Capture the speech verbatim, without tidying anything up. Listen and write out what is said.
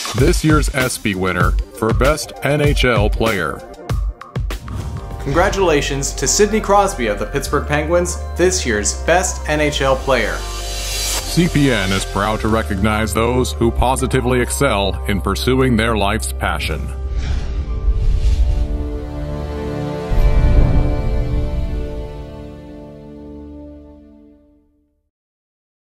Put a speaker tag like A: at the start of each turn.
A: this year's ESPY winner for Best N H L Player.
B: Congratulations to Sidney Crosby of the Pittsburgh Penguins, this year's Best N H L Player.
A: C P N is proud to recognize those who positively excel in pursuing their life's passion.